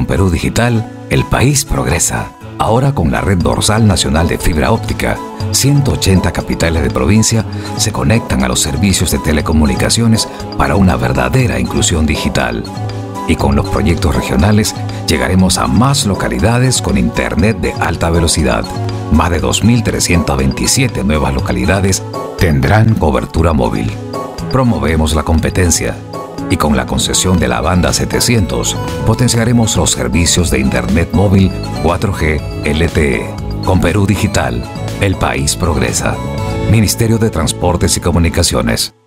Con Perú Digital, el país progresa. Ahora con la red dorsal nacional de fibra óptica, 180 capitales de provincia se conectan a los servicios de telecomunicaciones para una verdadera inclusión digital. Y con los proyectos regionales llegaremos a más localidades con internet de alta velocidad. Más de 2.327 nuevas localidades tendrán cobertura móvil. Promovemos la competencia y con la concesión de la banda 700 potenciaremos los servicios de internet móvil 4G LTE. Con Perú Digital, el país progresa. Ministerio de Transportes y Comunicaciones.